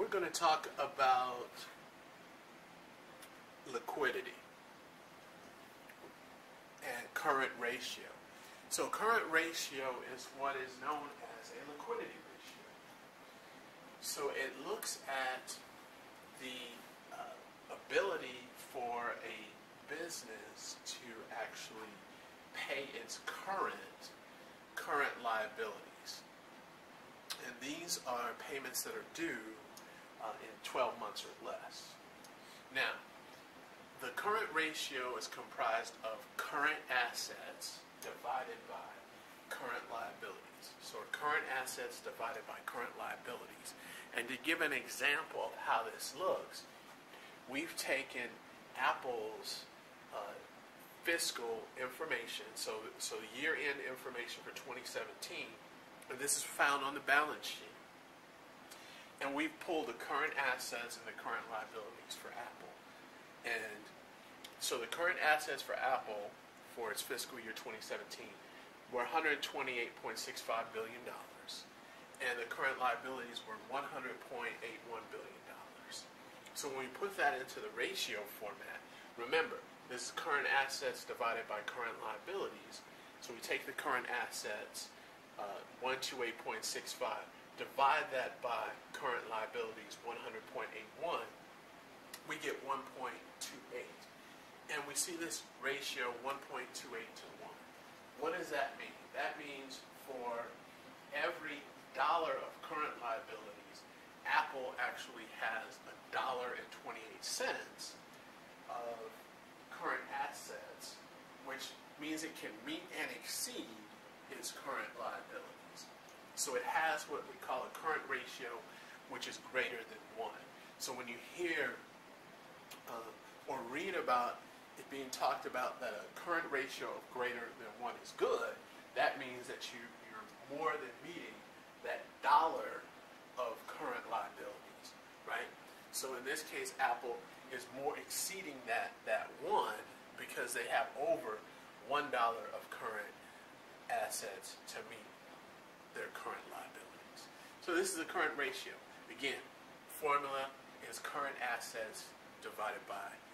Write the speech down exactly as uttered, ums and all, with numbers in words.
we're going to talk about liquidity and current ratio. So current ratio is what is known as a liquidity ratio. So it looks at the uh, ability for a business to actually pay its current current liabilities. And these are payments that are due uh, in twelve months or less. Now, the current ratio is comprised of current assets divided by current liabilities. So current assets divided by current liabilities. And to give an example of how this looks, we've taken Apple's uh, fiscal information, so, so year-end information for twenty seventeen, and this is found on the balance sheet. And we've pulled the current assets and the current liabilities for Apple. And so the current assets for Apple for its fiscal year twenty seventeen were one hundred twenty-eight point six five billion dollars, and the current liabilities were one hundred point eight one billion dollars. So when we put that into the ratio format, remember, this is current assets divided by current liabilities. So we take the current assets, uh, one hundred twenty-eight point six five, divide that by current liabilities, one hundred point eight one, we get one point two eight. And we see this ratio one point two eight to one. What does that mean? That means for every dollar of current liabilities, Apple actually has a dollar and twenty-eight cents of current assets, which means it can meet and exceed its current liabilities. So it has what we call a current ratio, which is greater than one. So when you hear uh, or read about it being talked about that a current ratio of greater than one is good, that means that you, you're more than meeting that dollar of current liabilities, right? So in this case, Apple is more exceeding that, that one because they have over one dollar of current assets to meet their current liabilities. So this is the current ratio. Again, formula is current assets divided by